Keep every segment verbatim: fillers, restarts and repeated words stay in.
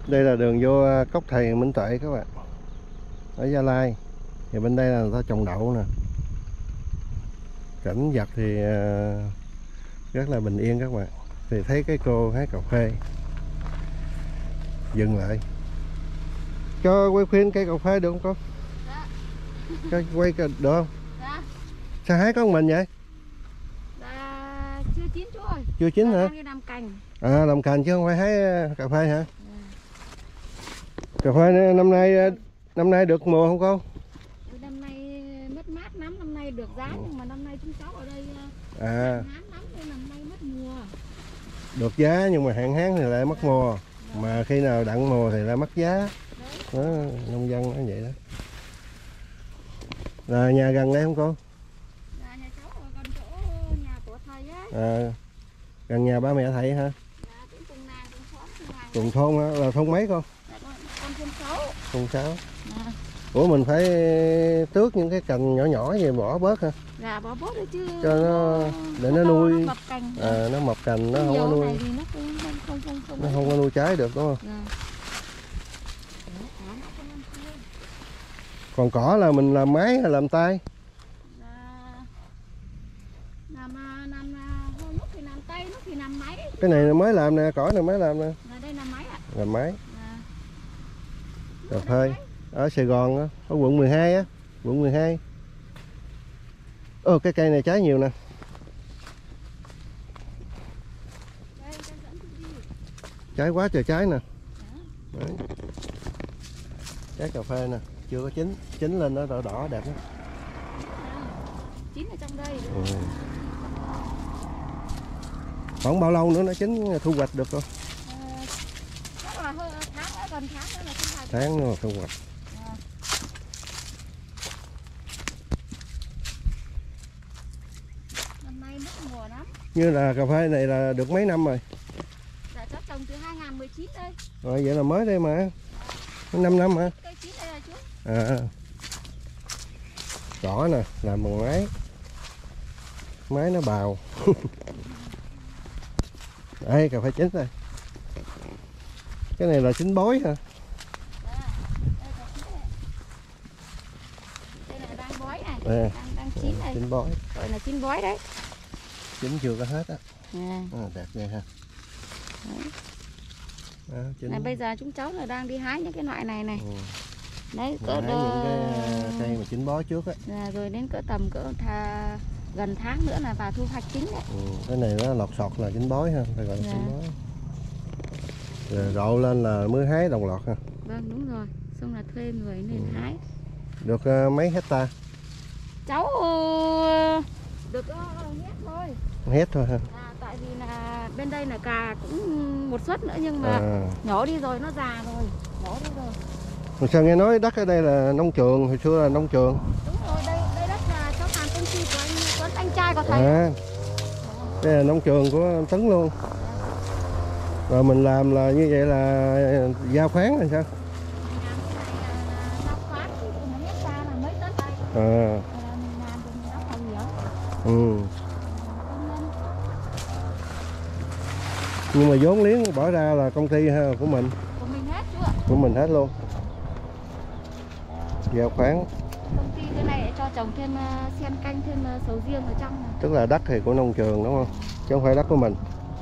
Đây là đường vô cốc Thầy Minh Tuệ các bạn, ở Gia Lai. Thì bên đây là người ta trồng đậu nè. Cảnh vật thì rất là bình yên các bạn. Thì thấy cái cô hái cà phê, dừng lại cho quay phim cây cà phê được không con? Dạ. Cho quay được không? Dạ. Sao hái có một mình vậy? Dạ, chưa chín chú ơi. Chưa chín hả? Đang đi làm cành. À, làm cành chứ không phải hái cà phê hả? Dạ. Cà phê năm nay năm nay được mùa không con? Năm nay mất mát lắm, năm nay được giá nhưng mà năm nay chúng cháu ở đây à hạn hán lắm nên năm nay mất mùa. Được giá nhưng mà hạn hán thì lại mất mùa. Dạ. Mà khi nào đặng mùa thì lại mất giá. Đó, nông dân nó vậy đó. Là nhà gần đây không con? Dạ, nhà cháu ở gần chỗ nhà của thầy ấy. À, gần nhà ba mẹ thầy hả? Dạ, cũng cùng nàng, cùng xóm, cùng làng. Cùng thôn hả? Là thôn mấy con? Dạ, con, con thôn sáu. Thôn sáu. Dạ. Ủa mình phải tước những cái cành nhỏ nhỏ về bỏ bớt hả? Dạ, bỏ bớt đấy chứ. Cho nó để nó, nó nuôi. Nó mọc cành. À, nó mọc cành nó không có nuôi. Nó không, không, không, không, nó không có nuôi trái được đúng không? Dạ. Còn cỏ là mình làm máy hay làm tay? Dạ. Làm, làm, lúc thì làm tay, lúc thì làm máy. Cái này mới làm nè, cỏ này mới làm nè. Dạ, đây là máy ạ. Làm máy. Dạ. Cà phê ở Sài Gòn á, ở quận mười hai á, quận mười hai. Ồ, cái cây này trái nhiều nè. Đây, trái quá trời trái nè. Đấy. Trái cà phê nè, chưa có chín, chín lên nó đỏ đỏ đẹp lắm. Chín ở trong đây. Ừ. Khoảng bao lâu nữa nó chín thu hoạch được không? À, chắc là hơi tháng nữa, gần tháng nữa là thu hoạch. Tháng nữa là thu hoạch. À. Năm nay mất mùa lắm. Như là cà phê này là được mấy năm rồi? Dạ, cháu trồng từ hai nghìn mười chín đây. Rồi vậy là mới đây mà. năm năm hả? Cây chín đây là chú. À. Cỏ nè, làm bằng máy. Máy nó bào. Đây, cà phê chín rồi. Cái này là chín bói hả? Dạ, đây là chín này. Đây là đang bói này, À, đang, đang chín này. Chín bói. Gọi là chín bói đấy. Chín chưa có hết á. À. À, đẹp ghê ha. Đấy. À, chín... Này, bây giờ chúng cháu là đang đi hái những cái loại này này. Ừ. Đấy, cỡ hái đo... những cái cây mà chín bó trước á. Dạ, rồi đến cỡ tầm cỡ tha... gần tháng nữa là vào thu hoạch chính đấy. Ừ, cái này nó lọt sọt là chín bói ha, phải gọi là dạ. chín bói. Rồi rộ lên là mới hái đồng loạt ha. Vâng, đúng rồi, xong là thuê người nên ừ. hái. Được uh, mấy hecta? Cháu uh, được uh, hết thôi. Hết thôi ha. À, tại vì là bên đây là cà cũng một suất nữa nhưng mà à. nhổ đi rồi, nó già rồi, nhổ đi rồi. Hồi sao nghe nói đất ở đây là nông trường, hồi xưa là nông trường. Đúng rồi, đây đây đất là cháu làm công ty của anh Tuấn, anh trai của thầy. À, đây là nông trường của anh Tấn luôn. Rồi mình làm là như vậy là giao khoán hay sao? Giao khoán thì một hecta là mấy tấn đây. À. Mình làm thì mình đóng bảo hiểm. Ừ. Nhưng mà vốn liếng bỏ ra là công ty ha, của mình. Của mình hết chú ạ. Của mình hết luôn. Giao khoán. Công ty thế này để cho trồng thêm uh, sen canh, thêm uh, sầu riêng ở trong này. Tức là đất thì của nông trường đúng không? Chứ không phải đất của mình.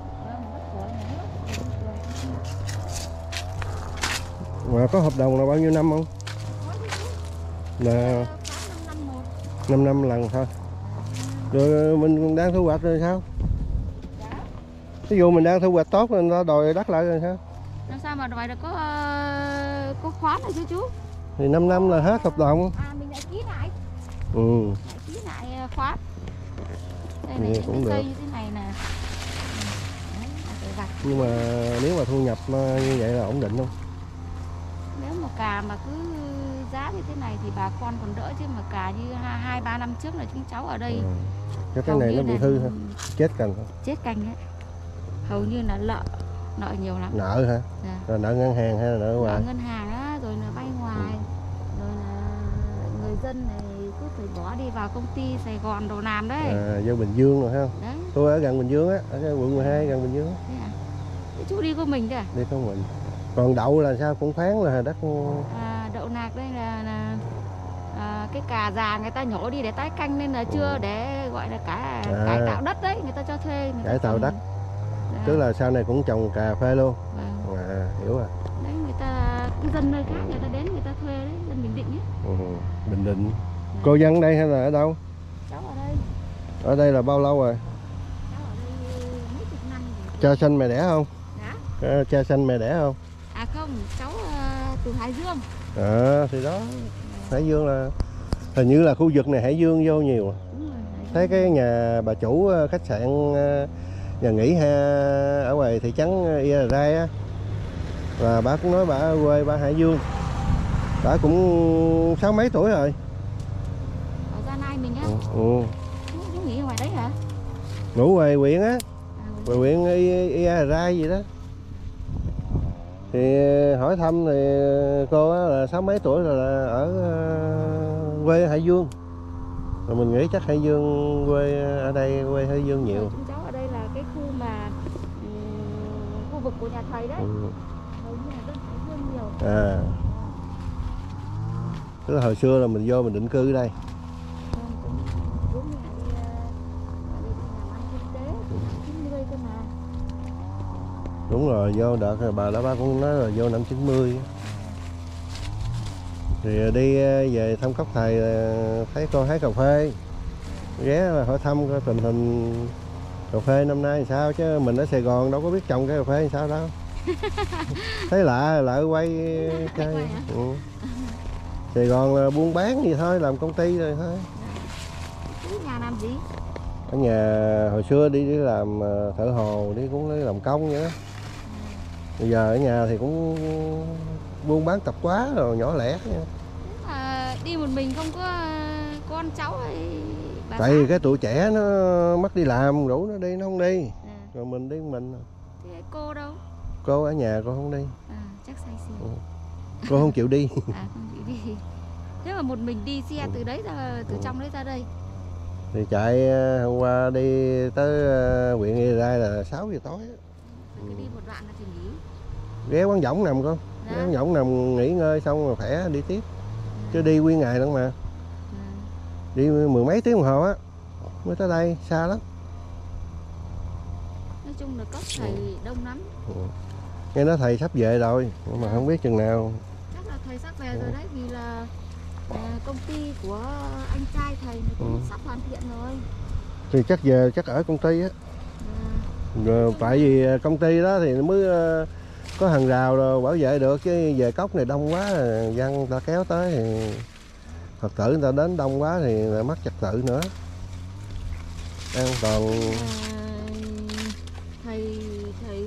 Mà có hợp đồng là bao nhiêu năm không? Là năm năm lần thôi. Rồi mình đang thu hoạch rồi sao? Ví dụ mình đang thu hoạch tốt nên nó đòi đất lại rồi sao? Làm sao mà đòi được có uh, có khoán này chứ chú? Thì năm năm là hết hợp đồng. À, mình lại ký lại. Ừ. Lại ký lại khoán. Đây này, ừ, cũng được. cây như thế này nè. Nhưng mà nếu mà thu nhập như vậy là ổn định không? Nếu mà cà mà cứ giá như thế này thì bà con còn đỡ, chứ mà cà như hai ba năm trước là chúng cháu ở đây. Ừ. Cái cái này nó bị hư hả? Chết cành hả? Chết cành ấy. Hầu như là nợ, nợ nhiều lắm. Nợ hả? Dạ. Rồi nợ ngân hàng hay là nợ ngoài? Nợ ngân hàng đó, rồi là vay ngoài. Ừ. Rồi là người dân này cứ phải bỏ đi vào công ty Sài Gòn đồ làm đấy. À, vô Bình Dương rồi ha. Đấy. Tôi ở gần Bình Dương á, ở cái quận mười hai gần Bình Dương. Thế à? Thế chú đi có mình chứ à? Đi có mình. Còn đậu là sao, cũng phán là đất. À, đậu nạc đây là, là à, cái cà già người ta nhổ đi để tái canh nên là chưa ừ. để gọi là cả à, cải tạo đất đấy, người ta cho thuê. Người cải tạo trồng. đất. Dạ. Tức là sau này cũng trồng cà phê luôn. Vâng. À, hiểu rồi. Đấy, người ta dân nơi khác người ta đến người ta thuê đấy, dân Bình Định ấy. Ừ, Bình Định. Dạ. Cô dân đây hay là ở đâu? Cháu ở đây. Ở đây là bao lâu rồi? Cháu ở đây mấy chục năm rồi. Cha sanh mẹ đẻ không? Dạ. Cha sanh mẹ đẻ không? À không, cháu uh, từ Hải Dương. À thì đó, Hải Dương là hình như là khu vực này Hải Dương vô nhiều. Đúng rồi, thấy cái nhà bà chủ khách sạn nhà nghỉ ha ở ngoài thị trấn Ia Rai á, và bà cũng nói bà ở quê bà Hải Dương, bà cũng sáu mấy tuổi rồi. Ở Gia Lai mình á. Ừ. ừ. Chú nghỉ ở ngoài đấy hả? Ngủ ngoài huyện á, ngoài huyện Ia Rai gì đó. Thì hỏi thăm thì cô á là sáu mấy tuổi rồi, là ở quê Hải Dương. Rồi mình nghĩ chắc Hải Dương quê ở đây, quê Hải Dương nhiều. Rồi, chúng cháu ở đây là cái khu mà um, khu vực của nhà thầy đấy. Ừ. Hầu như là dân Hải Dương nhiều. À. Tức là hồi xưa là mình vô mình định cư ở đây. Bố mẹ đi, đi làm ăn kinh tế, chín mươi cơ mà. Đúng rồi, vô đợt bà đó bà cũng nói là vô năm chín mươi. Thì đi về thăm cốc thầy thấy cô hái cà phê, ghé là hỏi thăm coi tình hình cà phê năm nay sao, chứ mình ở Sài Gòn đâu có biết trồng cái cà phê sao đâu. Thấy lạ lại quay chơi. Ừ. Sài Gòn là buôn bán gì thôi, làm công ty rồi thôi. Chú nhà làm gì? Ở nhà hồi xưa đi đi làm thợ hồ, đi cũng đi làm công vậy đó. Bây giờ ở nhà thì cũng buôn bán tạp hóa rồi nhỏ lẻ. À, đi một mình không có con cháu hay bà tại vì cái tuổi trẻ nó mất đi làm, rủ nó đi nó không đi. À. Rồi mình đi mình. Thì cô đâu? Cô ở nhà cô không đi. À, chắc say xỉn. Ừ. Cô không chịu đi. À, không chịu đi. Thế mà một mình đi xe từ đấy ra, từ ừ. trong đấy ra đây. Thì chạy hôm qua đi tới huyện Ia Rai là sáu giờ tối. Phải đi một đoạn là thì nghỉ. Ghé quán võng nằm con. Dạ. Ghé quán võng nằm nghỉ ngơi xong rồi khỏe đi tiếp. Ừ. Chứ đi nguyên ngày lắm mà. Ừ. Đi mười mấy tiếng đồng hồ á mới tới đây, xa lắm. Nói chung là cốc thầy ừ. đông lắm. Ừ. Nghe nói thầy sắp về rồi, nhưng mà không biết chừng nào. Chắc là thầy sắp về ừ. rồi đấy, vì là à, công ty của anh trai thầy cũng ừ. sắp hoàn thiện rồi. Thì chắc về chắc ở công ty á. Ừ. Rồi, tại vì công ty đó thì mới uh, có hàng rào rồi bảo vệ được, chứ về cốc này đông quá dân người ta kéo tới thì Phật tử người ta đến đông quá thì lại mất trật tự nữa. An toàn. À, thầy thầy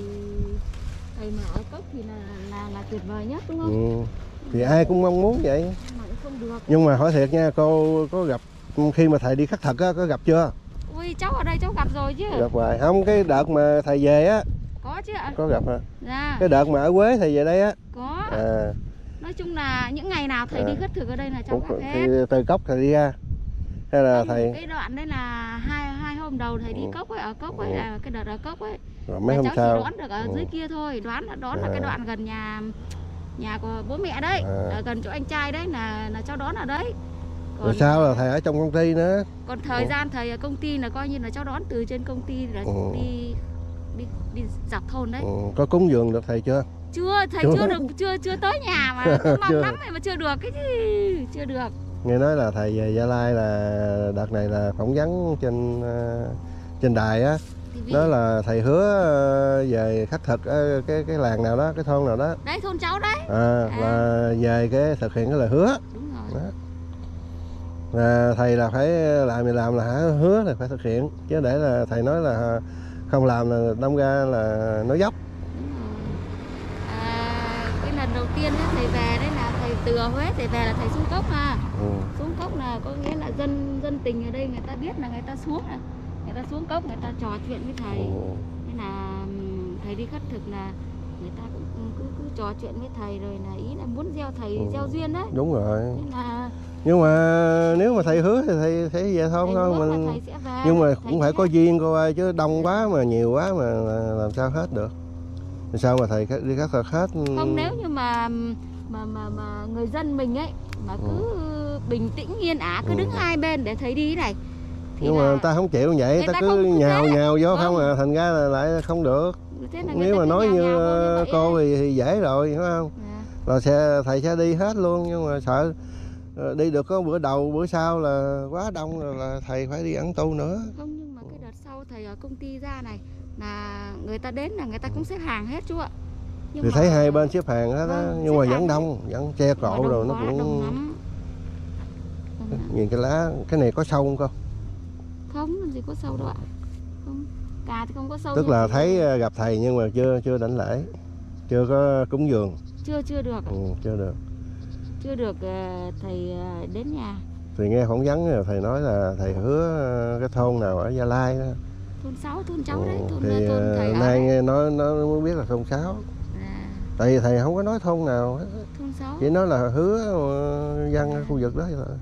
thầy mà ở cốc thì là là là tuyệt vời nhất đúng không? Ừ. Thì ai cũng mong muốn vậy. Mà không được. Nhưng mà hỏi thiệt nha, cô có gặp khi mà thầy đi khất thực á, có gặp chưa? Ui, cháu ở đây cháu gặp rồi chứ. Gặp rồi. Không, cái đợt mà thầy về á. Có chứ ạ. Có gặp hả? Dạ. Cái đợt mà ở Quế thầy về đây á. Có. À. Nói chung là những ngày nào thầy à. đi khất thực ở đây là cháu gặp hết. Thì từ cốc thầy đi ra hay là không, thầy cái đoạn đấy là hai hai hôm đầu thầy đi ừ. cốc ấy, ở cốc ấy, ừ. là cái đợt ở cốc ấy. Rồi mấy hôm cháu sau chỉ đoán được ở ừ. dưới kia thôi, đoán là đoán à. là cái đoạn gần nhà nhà của bố mẹ đấy, à. ở gần chỗ anh trai đấy là là cháu đón ở đấy. Còn rồi sao là thầy ở trong công ty nữa. Còn thời ừ. gian thầy ở công ty là coi như là cháu đón từ trên công ty là ừ. đi đi đi dọc thôn đấy. Ừ. Có cúng dường được thầy chưa? Chưa, thầy chưa, chưa được chưa chưa tới nhà mà mong lắm mà chưa được cái gì, chưa được. Nghe nói là thầy về Gia Lai là đợt này là phỏng vấn trên trên đài á, nói là thầy hứa về khắc thực ở cái cái làng nào đó, cái thôn nào đó. Đấy, thôn cháu đấy. À, à. Là về cái thực hiện cái lời hứa. Đúng rồi. Đó. Là thầy là phải làm thì làm, là hứa là phải thực hiện, chứ để là thầy nói là không làm là đâm ra là nói dốc. Đúng rồi. À, cái lần đầu tiên ấy, thầy về đấy là thầy từ Huế thầy về là thầy xuống cốc mà. Ừ. Xuống cốc là có nghĩa là dân dân tình ở đây người ta biết là người ta xuống là người ta xuống cốc người ta trò chuyện với thầy. Ừ. Nên là thầy đi khất thực là người ta cũng cứ, cứ trò chuyện với thầy, rồi là ý là muốn gieo thầy ừ. gieo duyên đấy. Đúng rồi. Nên là nhưng mà nếu mà thầy hứa thì thầy sẽ về thôi thôi mình. Nhưng mà cũng phải có duyên cô ơi, chứ đông quá mà nhiều quá mà làm sao hết được. Sao mà thầy đi khắc thực hết? Không, nếu như mà mà mà mà người dân mình ấy mà cứ ừ. bình tĩnh yên ả cứ ừ. đứng hai bên để thầy đi này. Nhưng mà người ta không chịu vậy, người ta, ta cứ nhào thế. nhào vô không à, thành ra là lại không được. Nếu mà nói như cô thì, thì dễ rồi, phải không? À. Là xe thầy sẽ đi hết luôn, nhưng mà sợ đi được có bữa đầu bữa sau là quá đông rồi là thầy phải đi ẩn tu nữa. Không, nhưng mà cái đợt sau thầy ở công ty ra này là người ta đến là người ta cũng xếp hàng hết chú ạ. Nhưng thì mà... thấy hai bên xếp hàng hết á, vâng, nhưng mà vẫn đông, vẫn che cộ rồi nó cũng nhìn cái lá, cái này có sâu không con? Không, làm gì có sâu đâu ạ. Không, cà thì không có sâu. Tức là thấy gì? Gặp thầy nhưng mà chưa chưa đảnh lễ, chưa có cúng dường. Chưa chưa được. Ừ, chưa được. Chưa được thầy đến nhà. Thì nghe phỏng vấn thầy nói là thầy hứa cái thôn nào ở Gia Lai đó. Thôn sáu, thôn cháu ừ, đấy, thôn, thì thôn thầy nay nghe nói nó mới biết là thôn sáu. À. Tại vì thầy không có nói thôn nào hết. Thôn sáu. Chỉ nói là hứa dân ở khu vực đó thôi.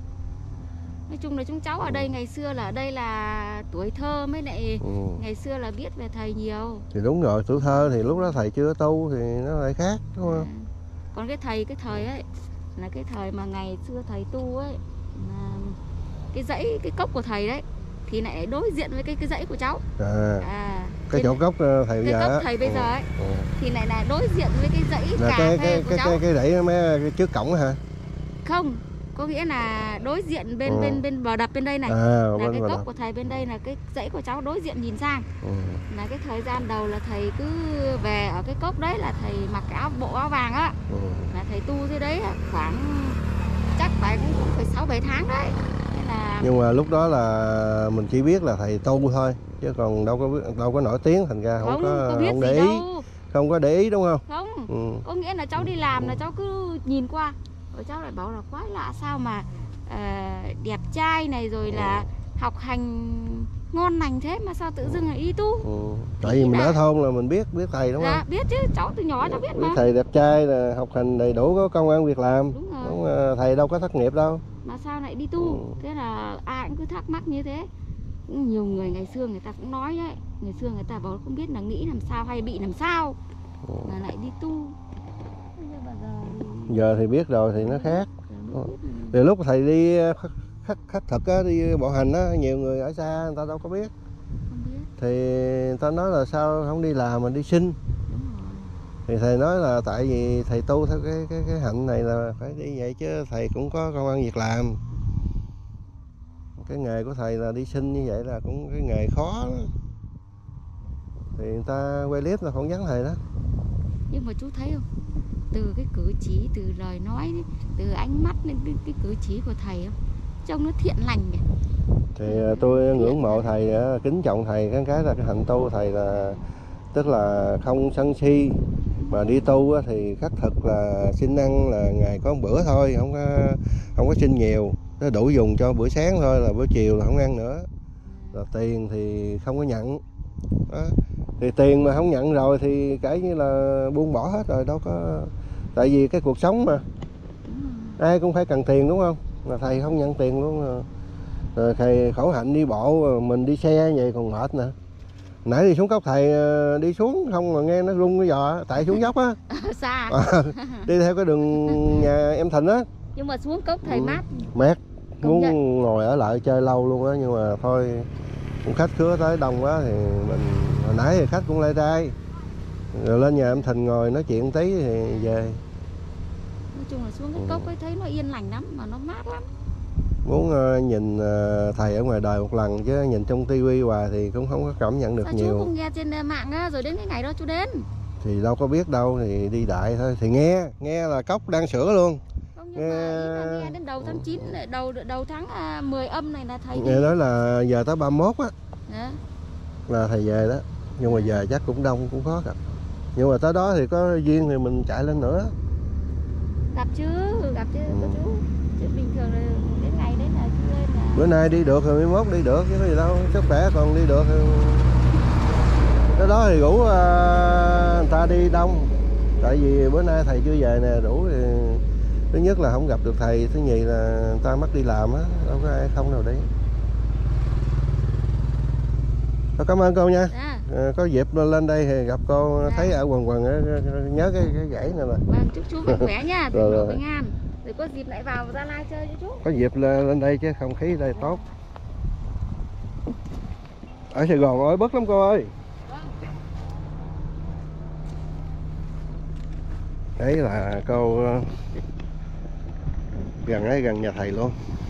Nói chung là chúng cháu ở đây ngày xưa là ở đây là tuổi thơ mới lại ừ. ngày xưa là biết về thầy nhiều. Thì đúng rồi, tuổi thơ thì lúc đó thầy chưa tu thì nó lại khác, đúng không? À. Còn cái thầy cái thời ấy là cái thời mà ngày xưa thầy tu ấy, là cái dãy cái cốc của thầy đấy thì lại đối diện với cái cái dãy của cháu. À. À cái chỗ cốc thầy bây cái giờ cốc thầy bây giờ ấy ừ. thì lại là đối diện với cái dãy là cà cái, phê cái, của cái, cháu. Cái cái dãy mấy trước cổng hả? Không, có nghĩa là đối diện bên ừ. bên bên bờ đập bên đây này. À, là cái cốc của thầy bên đây, là cái dãy của cháu đối diện nhìn sang. Ừ. Là cái thời gian đầu là thầy cứ về ở cái cốc đấy là thầy mặc cái áo bộ áo vàng á. Ừ. Là thầy tu dưới đấy khoảng chắc phải cũng phải sáu bảy tháng đấy. Là... Nhưng mà lúc đó là mình chỉ biết là thầy tu thôi, chứ còn đâu có đâu có nổi tiếng, thành ra không, không có, có biết không để gì ý đâu. Không có để ý, đúng không? Không, ừ. có nghĩa là cháu đi làm là cháu cứ nhìn qua rồi cháu lại bảo là quái lạ sao mà uh, đẹp trai này rồi là học hành ngon lành thế mà sao tự dưng là đi tu. ừ. Tại vì mình ở thôn là mình biết biết thầy, đúng dạ, không? biết chứ, cháu từ nhỏ cháu biết mà. Biết thầy đẹp trai là học hành đầy đủ, có công ăn việc làm. Đúng rồi. Đúng, thầy đâu có thất nghiệp đâu. Mà sao lại đi tu? Ừ. Thế là ai cũng cứ thắc mắc như thế. Nhiều người ngày xưa người ta cũng nói đấy, ngày xưa người ta bảo không biết là nghĩ làm sao hay bị làm sao ừ. mà lại đi tu. Giờ thì... giờ thì biết rồi thì nó khác. Từ lúc thầy đi khắc khắc thực á, đi bộ hành á, nhiều người ở xa người ta đâu có biết. Không biết. Thì người ta nói là sao không đi làm mà đi xin. Đúng rồi. Thì thầy nói là tại vì thầy tu theo cái cái cái hạnh này là phải đi vậy, chứ thầy cũng có công ăn việc làm. Cái nghề của thầy là đi xin như vậy là cũng cái nghề khó đó. Thì người ta quay clip là phỏng vấn thầy đó. Nhưng mà chú thấy không, từ cái cử chỉ, từ lời nói, từ ánh mắt đến cái, cái cử chỉ của thầy không, trông nó thiện lành kìa. Thì tôi ngưỡng mộ thầy, kính trọng thầy. Cái cái là cái hạnh tu thầy là tức là không sân si, mà đi tu thì khắc thực là xin ăn là ngày có một bữa thôi, không có không có xin nhiều, nó đủ dùng cho bữa sáng thôi, là bữa chiều là không ăn nữa. Rồi tiền thì không có nhận đó. Thì tiền mà không nhận rồi thì kể như là buông bỏ hết rồi, đâu có, tại vì cái cuộc sống mà ai cũng phải cần tiền, đúng không? Mà thầy không nhận tiền luôn. Rồi thầy khổ hạnh đi bộ, mình đi xe vậy còn mệt nè. Nãy đi xuống cốc thầy đi xuống không mà nghe nó rung cái giò, tại xuống dốc á. Xa. À, đi theo cái đường nhà em Thịnh á. Nhưng mà xuống cốc thầy ừ. mát. Mát, muốn nhận. Ngồi ở lại chơi lâu luôn á, nhưng mà thôi khách khứa tới đông quá thì mình, hồi nãy thì khách cũng lê trai. Rồi lên nhà em Thịnh ngồi nói chuyện tí thì về. Nói chung là xuống cái cốc ấy thấy nó yên lành lắm, mà nó mát lắm. Muốn uh, nhìn uh, thầy ở ngoài đời một lần, chứ nhìn trong tivi hoài thì cũng không có cảm nhận được. Sao nhiều. Chú không nghe trên mạng á, rồi đến cái ngày đó chú đến? Thì đâu có biết đâu, thì đi đại thôi. Thì nghe, nghe là cốc đang sửa luôn. Không, nhưng nghe... mà ý là nghe đến đầu tháng chín, đầu đầu tháng mười âm này là thầy đi. Nghe nói là giờ tới ba mươi mốt á. Đó. Là thầy về đó. Nhưng mà giờ chắc cũng đông, cũng khó gặp. Nhưng mà tới đó thì có duyên thì mình chạy lên nữa. Gặp chứ, gặp chứ ừ. chú. Chứ bình thường là đến ngày đấy là chú lên là... Bữa nay đi được rồi mai mốt đi được chứ có gì đâu, sức khỏe còn đi được thì... Cái đó thì rủ uh, người ta đi đông. Tại vì bữa nay thầy chưa về nè, rủ thì thứ nhất là không gặp được thầy, thứ nhì là người ta mất đi làm á, đâu có ai không nào đi. Cảm ơn cô nha. Dạ. À, có dịp lên đây thì gặp cô, Dạ. thấy ở quần quần nhớ cái cái gãy này nè. Vâng, chúc chú mạnh khỏe nha, Rồi, thịnh rồi. vượng bình an. Rồi có dịp lại vào Gia Lai chơi cho chú. Có dịp lên lên đây chứ không khí đây tốt. Ở Sài Gòn oi bức lắm cô ơi. Vâng. Đấy là cô gần ấy gần nhà thầy luôn.